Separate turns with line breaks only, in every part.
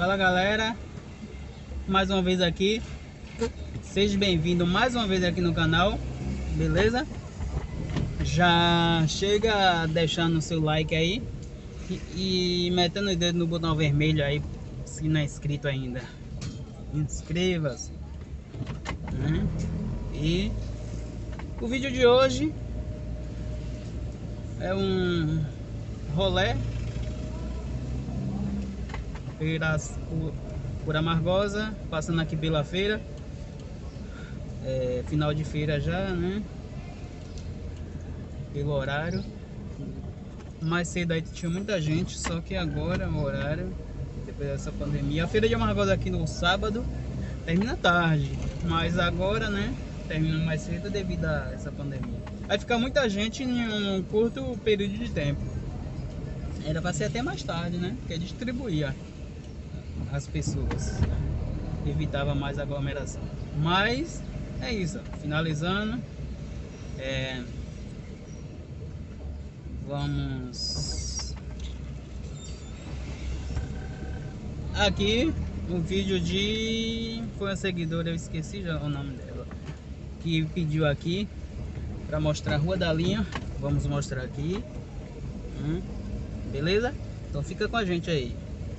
Fala galera, mais uma vez aqui, seja bem-vindo mais uma vez aqui no canal, beleza? Já chega deixando o seu like aí e metendo o dedo no botão vermelho aí, se não é inscrito ainda, inscreva-se, né? E o vídeo de hoje é um rolê por Amargosa, passando aqui pela feira, final de feira já, né? Pelo horário, mais cedo aí tinha muita gente, só que agora o horário, depois dessa pandemia, a feira de Amargosa aqui no sábado termina tarde, mas agora, né, termina mais cedo devido a essa pandemia. Vai ficar muita gente em um curto período de tempo. Era para ser até mais tarde, né, porque distribuía as pessoas, evitava mais aglomeração. Mas é isso, ó. Finalizando, vamos aqui o vídeo de, foi uma seguidora, eu esqueci já o nome dela, que pediu aqui para mostrar a Rua da Linha. Vamos mostrar aqui, beleza? Então fica com a gente aí.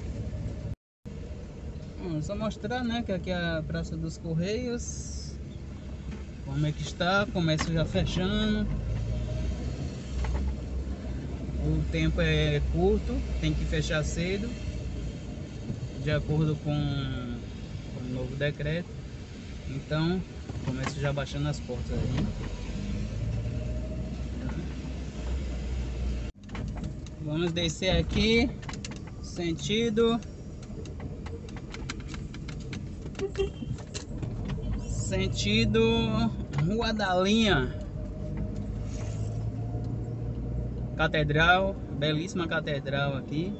Só mostrar, né, que aqui é a Praça dos Correios, como é que está, comércio já fechando, o tempo é curto, tem que fechar cedo, de acordo com o novo decreto. Então o comércio já baixando as portas aí. Vamos descer aqui, sentido Rua da Linha, Catedral, belíssima catedral aqui.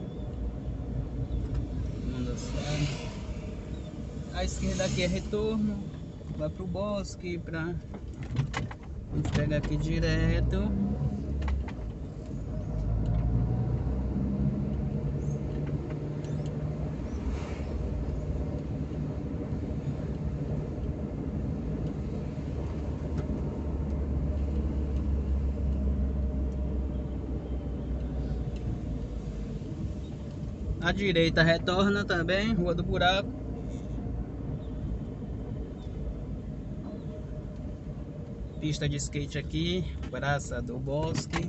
A esquerda aqui é retorno, vai pro bosque, a gente pega aqui direto. À direita retorna também, Rua do Buraco. Pista de skate aqui, Praça do Bosque.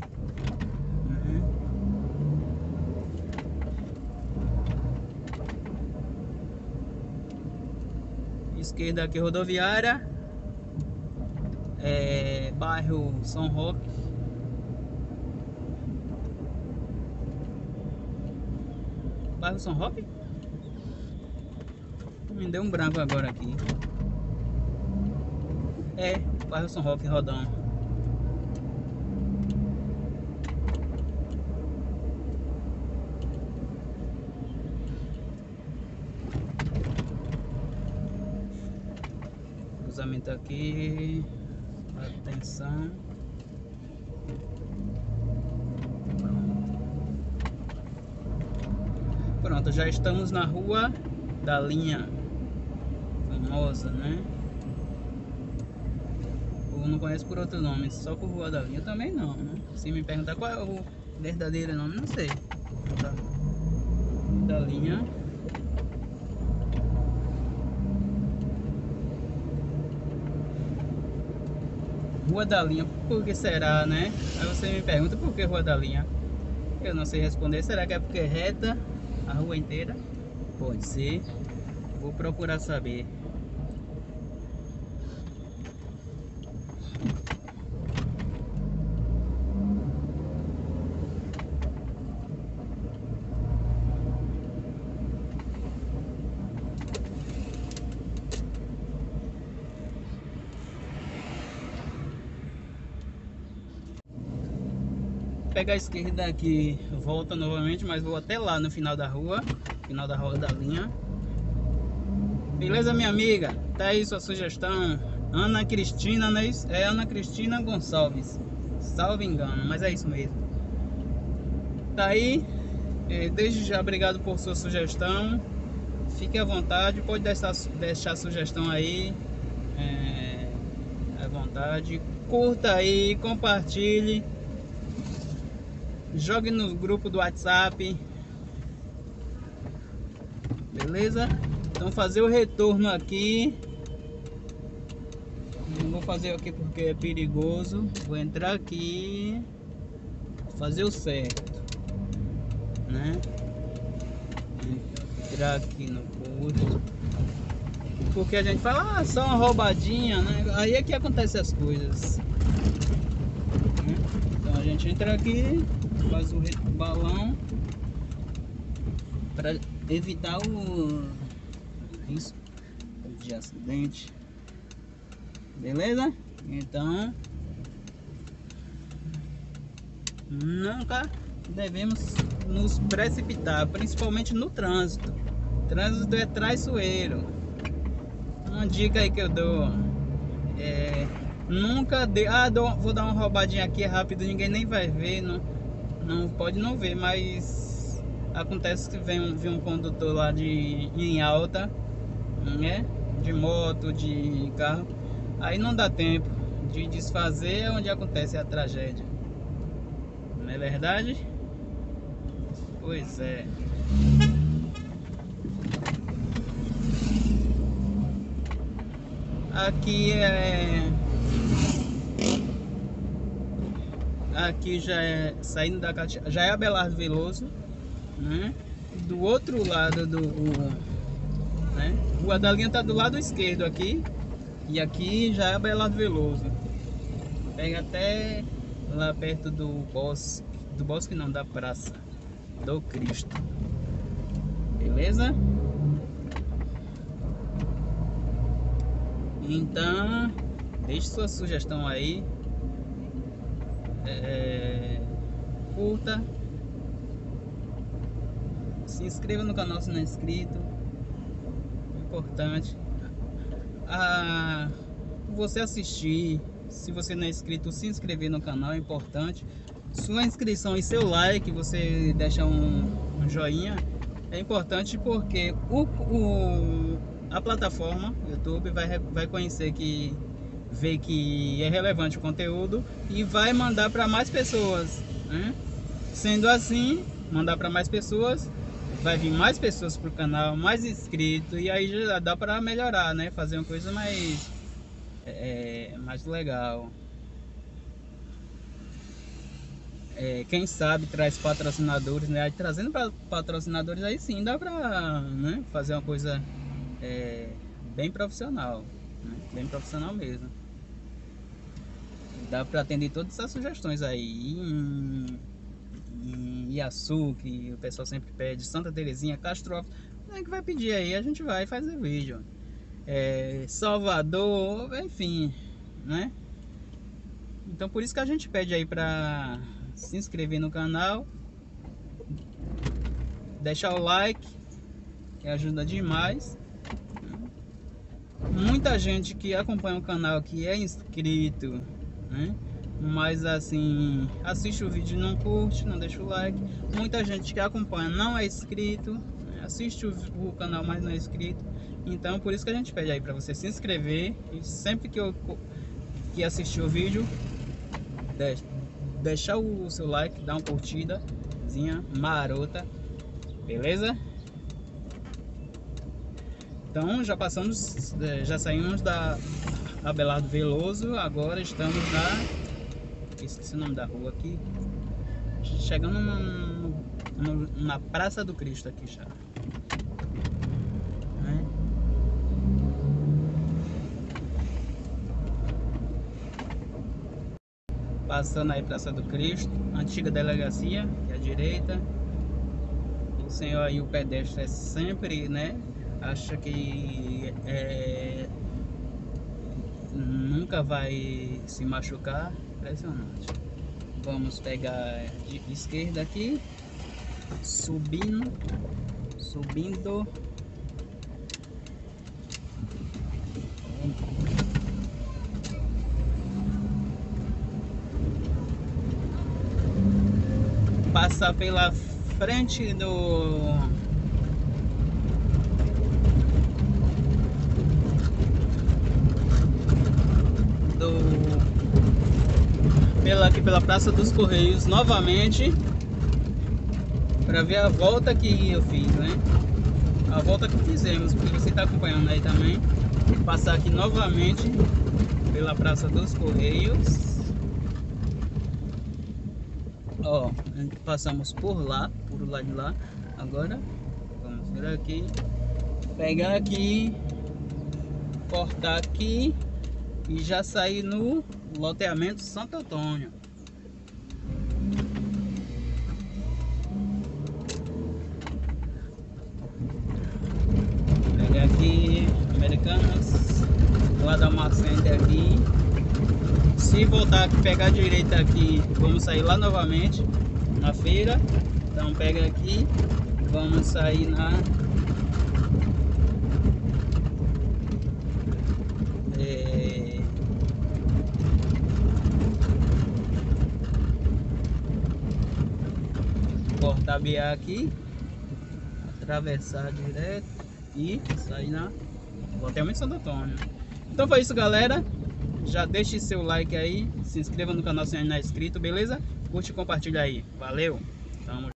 Esquerda aqui rodoviária, bairro São Roque. Bairro São Roque? Me deu um branco agora aqui. Bairro São Roque, Rodão. Cruzamento aqui. Atenção. Pronto, já estamos na Rua da Linha, famosa, né? Ou não conheço por outro nome, só por Rua da Linha também não, né? Se me perguntar qual é o verdadeiro nome, não sei. Tá. Da Linha. Rua da Linha, por que será, né? Aí você me pergunta por que Rua da Linha. Eu não sei responder. Será que é porque é reta a rua inteira? Pode ser. Vou procurar saber. Pegar a esquerda aqui, volta novamente, mas vou até lá no final da Rua da Linha. Beleza, minha amiga? Tá aí sua sugestão. Ana Cristina, né? É Ana Cristina Gonçalves, salvo engano, mas é isso mesmo. Tá aí, desde já obrigado por sua sugestão. fique à vontade, pode deixar sugestão aí, à vontade. Curta aí, compartilhe, jogue no grupo do WhatsApp, beleza? Então fazer o retorno aqui. Não vou fazer aqui porque é perigoso. Vou entrar aqui, fazer o certo, né? Entrar aqui no curso, porque a gente fala, ah, só uma roubadinha, né? Aí é que acontece as coisas, né? Então a gente entra aqui, faz o balão para evitar o risco de acidente, beleza? Então nunca devemos nos precipitar, principalmente no trânsito. O trânsito é traiçoeiro. Uma dica aí que eu dou nunca dê, vou dar uma roubadinha aqui rápido, ninguém nem vai ver, não pode não ver, mas acontece que vem um condutor lá em alta, né? De moto, de carro, aí não dá tempo de desfazer, é onde acontece a tragédia, não é verdade? Pois é. Aqui já é saindo da Caatinga, já é Abelardo Veloso, né? Do outro lado né? Rua da Linha tá do lado esquerdo aqui, e aqui já é Abelardo Veloso. Pega até lá perto do bosque não, da Praça do Cristo, beleza? Então deixe sua sugestão aí, curta, se inscreva no canal se não é inscrito, importante. Você assistir, se você não é inscrito, se inscrever no canal é importante. Sua inscrição e seu like, você deixa um joinha, é importante, porque a plataforma YouTube vai conhecer vê que é relevante o conteúdo e vai mandar para mais pessoas, né? Sendo assim, mandar para mais pessoas, vai vir mais pessoas pro canal, mais inscritos, e aí já dá para melhorar, né? Fazer uma coisa mais legal. Quem sabe traz patrocinadores, né? Aí, trazendo patrocinadores, aí sim dá pra, né, fazer uma coisa bem profissional, né? Bem profissional mesmo. Dá pra atender todas essas sugestões aí. Em Iaçu, que o pessoal sempre pede, Santa Terezinha, Castro Alves, que vai pedir aí, a gente vai fazer vídeo. Salvador, enfim, né? Então por isso que a gente pede aí pra se inscrever no canal, deixar o like, que ajuda demais. Muita gente que acompanha o canal que é inscrito, né? Mas assim, assiste o vídeo e não curte, não deixa o like. Muita gente que acompanha não é inscrito, né? Assiste o canal, mas não é inscrito. Então por isso que a gente pede aí para você se inscrever, e sempre que assistir o vídeo, deixar o seu like, dar uma curtidazinha marota, beleza? Então já saímos da Abelardo Veloso, agora estamos esqueci o nome da rua aqui, chegando na Praça do Cristo aqui já, né? Passando aí Praça do Cristo, antiga delegacia, que é a direita. O senhor aí, o pedestre, sempre, né, acha que nunca vai se machucar, impressionante. Vamos pegar de esquerda aqui, subindo, passar pela frente aqui pela Praça dos Correios novamente, para ver a volta que eu fiz, né? A volta que fizemos, porque você está acompanhando aí também. Passar aqui novamente pela Praça dos Correios. Ó, passamos por lá, por lá de lá. Agora vamos vir aqui, pegar aqui, cortar aqui e já sair no loteamento Santo Antônio. Pegar aqui Americanas, lá da Macenter aqui. Se voltar aqui, pegar a direita aqui, vamos sair lá novamente na feira. Então pega aqui, vamos sair na cortar BA aqui, atravessar direto e sair na loteamento Santo Antônio. Então foi isso, galera. Já deixe seu like aí, se inscreva no canal se ainda não é inscrito, beleza? Curte e compartilha aí. Valeu! Tamo junto.